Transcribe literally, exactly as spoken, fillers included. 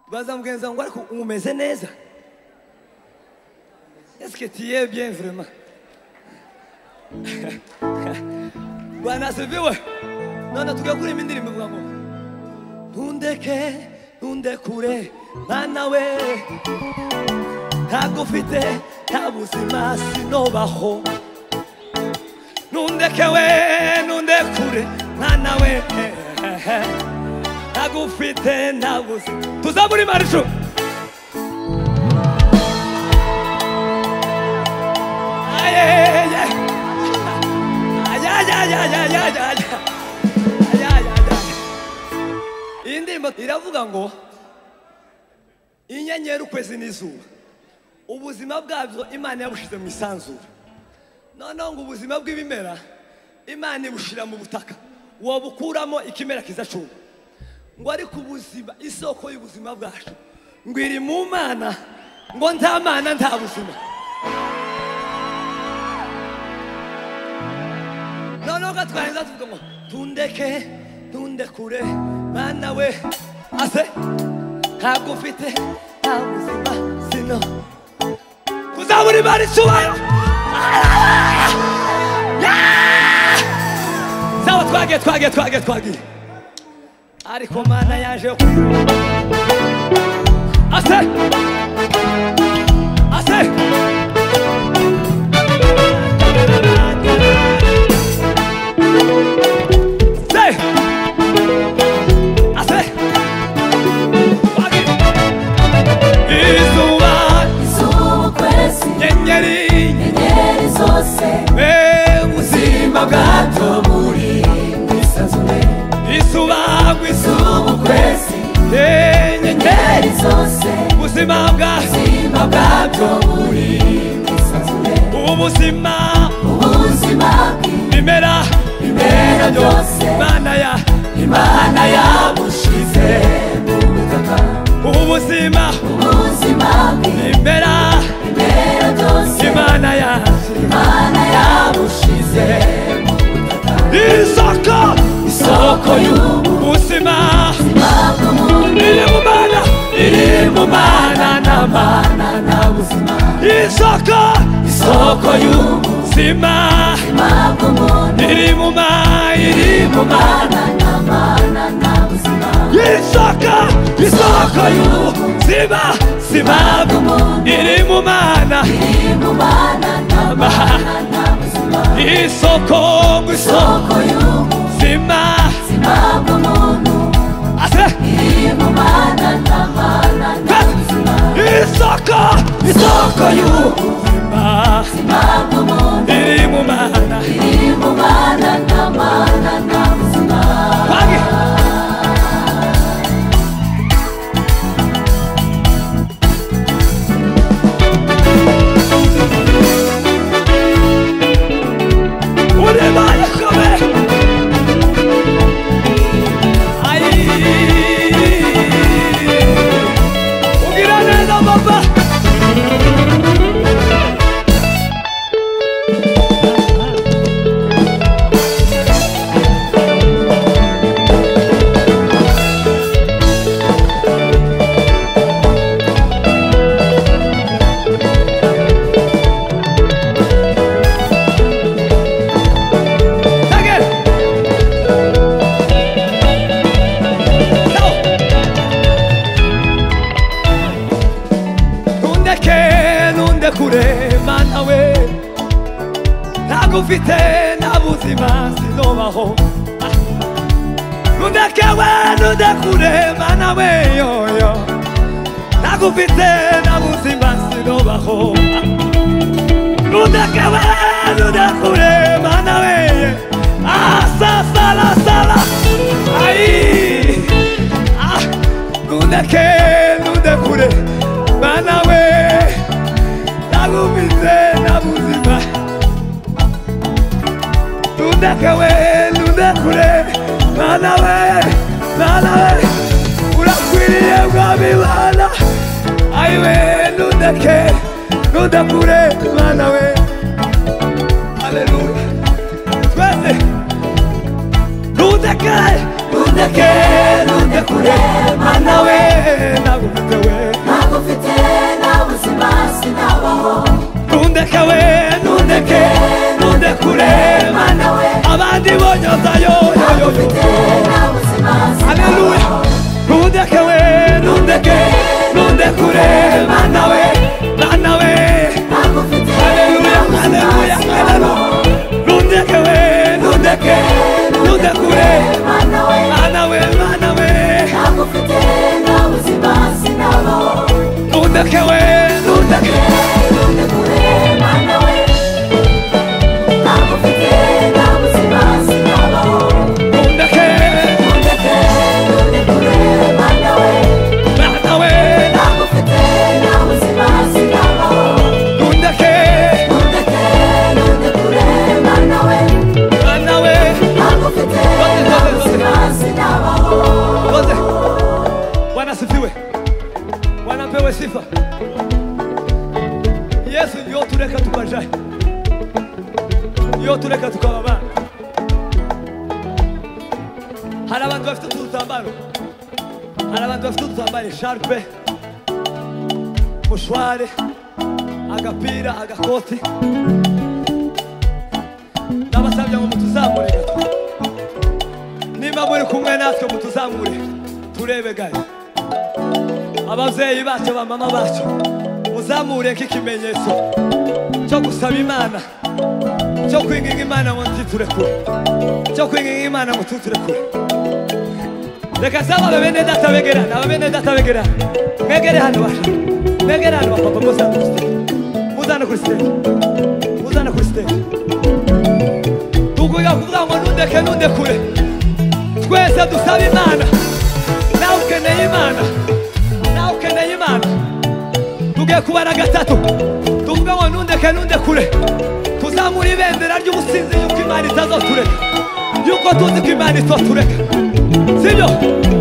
baza mugenza ngo ariko umeze neza. Est-ce que tu es bien vraiment? Bwana asifiwe. None tugakura imindirimbo ivuga ngo ntundeke ntundekure mwana we ntagufite nta buzima sinobaho. Ntundeke we ntundekure mwana we ntagufite nta buzima. Tuzaburi marisho indirimbo iravuga ngo inyenyeri ukwezi n'izuba ubuzima bwabyo Imana yabushize mu isanzure. Noneho ngo ubuzima bw'ibimera Imana ibushira mu butaka wobukuramo ikimera kizacunga. Ngo ariko ubuzima isoko y'ubuzima bwacu ngo iri mu Mana, ngo nta Mana nta buzima. Noneho gatwarenza tuvuga ngo tundeke tundekure Mana we ase ntabwo ufite nta buzima sino. Kuzaburi bari cyubayo sawa twage twage twage twage ariko Mana yaje ase ase say ase izuba izuba kwezi nyenyeri nyenyeri zose ubuzima bwato buri mwisanzure. Izuba izuba kwezi nyenyeri zose ubuzima bwato buri mwisanzure. Ubuzima ubuzima bimera bimera byose Imana ya Imana yabushize mu butaka. Ubuzima ubuzima bimera bimera byose Imana ya Imana yabushize mu butaka. Isoko isoko y'ubuzima iri mu Mana iri mu Mana na Mana na buzima. Isoko isoko y'ubuzima iri mu Mana iri mu Mana na Mana na buzima. Isoko isoko y'ubuzima sima iri mu Mana iri mu Mana na Mana na buzima. Isoko isoko y'ubuzima sima bw'umuntu ase iri mu Mana na Mana na buzima. Isoko isoko y'ubuzima sima bw'umuntu iri mu Mana iri mu Mana na Mana na buzima. Mana we ntagufite nta buzima sinobaho. Ntundeke we ntundekure Mana we yoyo ntagufite nta buzima sinobaho. Ntundeke we ntundekure Mana we asa sala sala ai ah ntundeke ntundekure Mana we ntagufite nta buzima. Ntundeke we ntundekure Mana we Mana we urakwiriye mwami Mana aiwe ntundeke ntundekure Mana we. Haleluya twese ntundeke ntundeke ntundekure Mana we ntagufite nundeke we nundeke nundekure mana we abandi bonyoza yo yo yo haleluya nundeke we nundeke nundekure mana we mana we haleluya haleluya haleluya nundeke we nundeke nundekure mana we mana we mana we nagufite na buzima sinabo nundeke we nundeke nundekure mana we nagufite na buzima sinabo nundeke nundeke nundekure mana we mana we nagufite na buzima sinabo nundeke nundeke nundekure mana we mana we nagufite na buzima sinabo. Bwana sifiwe, Bwana pewe sifa. Yesu yo tureka tukajaye, yo tureka tukababana. Hari abantu bafite udutambaro, hari abantu bafite udutambaro sharpe, mushware, agapira, agakoti. Ndabasabye ngo mutuzamure gato. Nimba muri kumwe natwe mutuzamure turebe gato. Abavyeyi bacu bamama bacu muzamure nk'ikimenyetso cyo gusaba Imana, cyo kwinginga Imana ngo ntiturekure, cyo kwinginga Imana ngo tuturekure. Reka saba bene data begerana, abene data begerana, mwegere hano basha, mwegere hano papa muzana kuri stage, muzana kuri stage, muzana kuri stage. Tukuya kuvuga ngo nundeke nundekure, twese dusaba Imana, nawe ukeneye Imana, nawe ukeneye Imana. Tugiye kubara gatatu, tuvuga ngo nundeke nundekure, tuzamura ibendera ry'ubusinzi yuko Imana itazotureka, yuko tuzi ko Imana itotureka, sibyo?